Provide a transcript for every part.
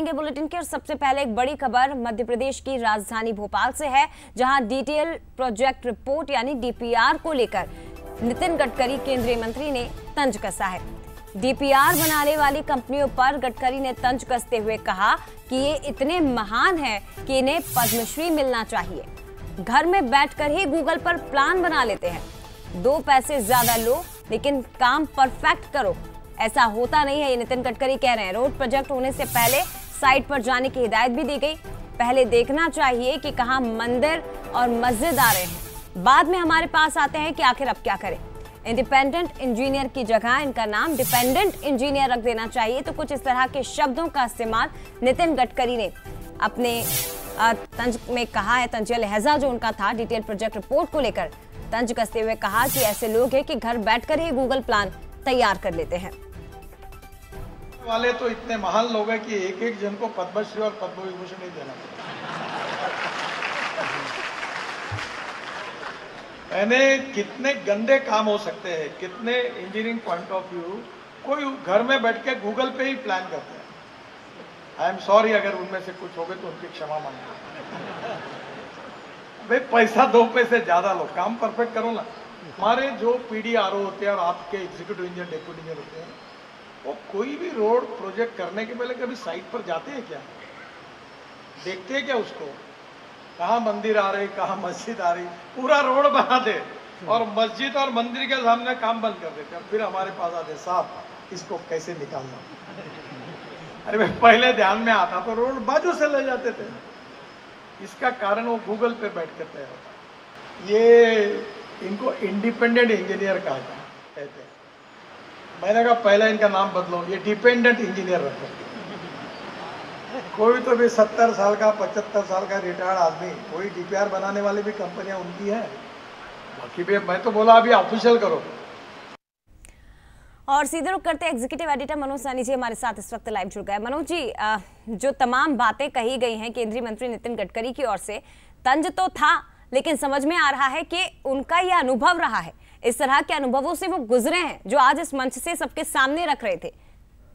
करेंगे बुलेटिन की और सबसे पहले एक बड़ी खबर मध्य प्रदेश की राजधानी भोपाल से है, जहां डिटेल प्रोजेक्ट रिपोर्ट यानी डीपीआर को लेकर नितिन गडकरी केंद्रीय मंत्री ने तंज कसा है। डीपीआर बनाने वाली कंपनियों पर गडकरी ने तंज कसते हुए कहा कि ये इतने महान हैं कि इन्हें पद्मश्री मिलना चाहिए। घर में बैठकर ही गूगल पर प्लान बना लेते हैं, 2 पैसे ज्यादा लो लेकिन काम परफेक्ट करो। ऐसा होता नहीं है, ये नितिन गडकरी कह रहे हैं। रोड प्रोजेक्ट होने से पहले साइट पर जाने की हिदायत भी दी गई। पहले देखना चाहिए कि कहां मंदिर और मस्जिद आ रहे हैं, बाद में हमारे पास आते हैं कि आखिर अब क्या करें। इंडिपेंडेंट इंजीनियर की जगह इनका नाम डिपेंडेंट इंजीनियर रख देना चाहिए। तो कुछ इस तरह के शब्दों का इस्तेमाल नितिन गडकरी ने अपने तंज में कहा है। तंज लहजा जो उनका था डिटेल प्रोजेक्ट रिपोर्ट को लेकर तंज कसते हुए कहा कि ऐसे लोग हैं कि घर बैठकर ही गूगल प्लान तैयार कर लेते हैं। वाले तो इतने महान लोग हैं कि एक एक जन को पद्मश्री और पद्म विभूषण नहीं देना मैंने कितने गंदे काम हो सकते हैं, कितने इंजीनियरिंग पॉइंट ऑफ व्यू कोई घर में बैठ के गूगल पे ही प्लान करते हैं। आई एम सॉरी अगर उनमें से कुछ हो गए तो उनकी क्षमा मांगता। भाई पैसा 2 पैसे ज्यादा लो, काम परफेक्ट करो ना। हमारे जो पीडीआरओ होते हैं और आपके एग्जीक्यूटिव इंजीनियर डेप्यूटी इंजीनियर होते हैं, वो कोई भी रोड प्रोजेक्ट करने के पहले कभी साइट पर जाते हैं क्या? देखते हैं क्या उसको? कहाँ मंदिर आ रही, कहाँ मस्जिद आ रही, पूरा रोड बना दे और मस्जिद और मंदिर के सामने काम बंद कर देते और फिर हमारे पास आते, साहब इसको कैसे निकालना। अरे भाई पहले ध्यान में आता तो रोड बाजू से ले जाते थे। इसका कारण वो गूगल पे बैठ कर तैयार होता। ये इनको इंडिपेंडेंट इंजीनियर कहा कहते हैं। मैंने कहा पहले इनका नाम बदलो, ये डिपेंडेंट इंजीनियर रखो। कोई तो भी 70 साल का 75 साल का रिटायर्ड आदमी, कोई डीपीआर बनाने वाली भी कंपनियां उनकी है। बाकी भी मैं तो बोला अभी ऑफिशियल करो। और सीधे रुख करते एग्जीक्यूटिव एडिटर मनोज सानी जी हमारे साथ इस वक्त लाइव जुड़ गए। मनोज जी, जो तमाम बातें कही गई हैं केंद्रीय मंत्री नितिन गडकरी की ओर से, तंज तो था लेकिन समझ में आ रहा है कि उनका यह अनुभव रहा है, इस तरह के अनुभवों से वो गुजरे हैं जो आज इस मंच से सबके सामने रख रहे थे।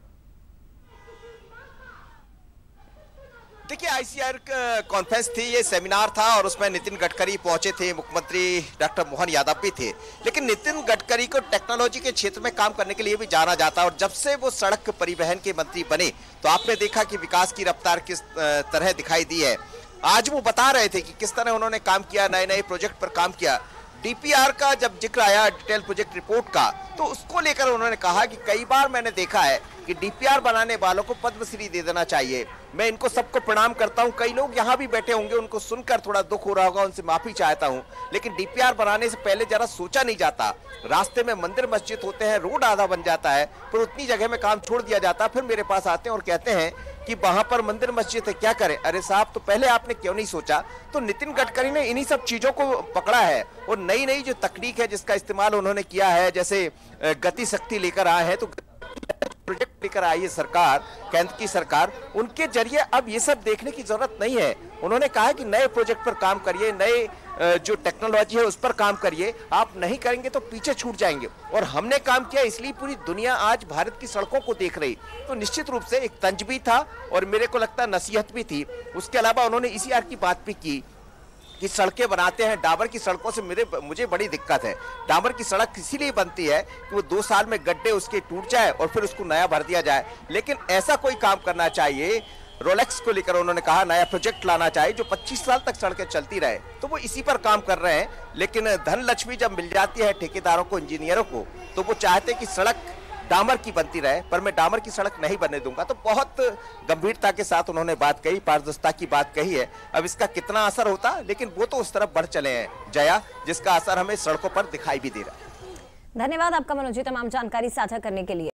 देखिए, आईसीआर कॉन्फ्रेंस थी, ये सेमिनार था और उसमें नितिन गडकरी पहुंचे थे, मुख्यमंत्री डॉक्टर मोहन यादव भी थे। लेकिन नितिन गडकरी को टेक्नोलॉजी के क्षेत्र में काम करने के लिए भी जाना जाता है और जब से वो सड़क परिवहन के मंत्री बने तो आपने देखा कि विकास की रफ्तार किस तरह दिखाई दी है। आज वो बता रहे थे कि किस तरह उन्होंने काम किया, नए नए प्रोजेक्ट पर काम किया। डीपीआर का जब जिक्र आया डिटेल प्रोजेक्ट रिपोर्ट का, तो उसको लेकर उन्होंने कहा कि कई बार मैंने देखा है कि डीपीआर बनाने वालों को पद्मश्री दे देना चाहिए। मैं इनको सबको प्रणाम करता हूं। कई लोग यहाँ भी बैठे होंगे, उनको सुनकर थोड़ा दुख हो रहा होगा, उनसे माफी चाहता हूं। लेकिन डीपीआर बनाने से पहले जरा सोचा नहीं जाता। रास्ते में मंदिर मस्जिद होते हैं, रोड आधा बन जाता है, पर उतनी जगह में काम छोड़ दिया जाता है। फिर मेरे पास आते हैं और कहते हैं कि वहां पर मंदिर मस्जिद है, क्या करें? अरे साहब, तो पहले आपने क्यों नहीं सोचा? तो नितिन गडकरी ने इन्हीं सब चीजों को पकड़ा है और नई नई जो तकनीक है जिसका इस्तेमाल उन्होंने किया है, जैसे गति शक्ति लेकर आए हैं, तो प्रोजेक्ट लेकर आई है सरकार, केंद्र की सरकार, उनके जरिए अब ये सब देखने की जरूरत नहीं है। उन्होंने कहा कि नए प्रोजेक्ट पर काम करिए, नए जो टेक्नोलॉजी है उस पर काम करिए। आप नहीं करेंगे तो पीछे छूट जाएंगे। और हमने काम किया, इसलिए पूरी दुनिया आज भारत की सड़कों को देख रही। तो निश्चित रूप से एक तंज भी था और मेरे को लगता है नसीहत भी थी। उसके अलावा उन्होंने ईसीआर की बात भी की कि सड़कें बनाते हैं, डामर की सड़कों से मुझे बड़ी दिक्कत है। डामर की सड़क इसीलिए बनती है कि वो 2 साल में गड्ढे उसके टूट जाए और फिर उसको नया भर दिया जाए। लेकिन ऐसा कोई काम करना चाहिए। रोलेक्स को लेकर उन्होंने कहा नया प्रोजेक्ट लाना चाहिए जो 25 साल तक सड़कें चलती रहे, तो वो इसी पर काम कर रहे हैं। लेकिन धन लक्ष्मी जब मिल जाती है ठेकेदारों को, इंजीनियरों को, तो वो चाहते कि सड़क डामर की बनती रहे, पर मैं डामर की सड़क नहीं बनने दूंगा। तो बहुत गंभीरता के साथ उन्होंने बात कही, पारदर्शिता की बात कही है। अब इसका कितना असर होता, लेकिन वो तो उस तरफ बढ़ चले हैं जया, जिसका असर हमें सड़कों पर दिखाई भी दे रहा है। धन्यवाद आपका मनोज जी, तमाम जानकारी साझा करने के लिए।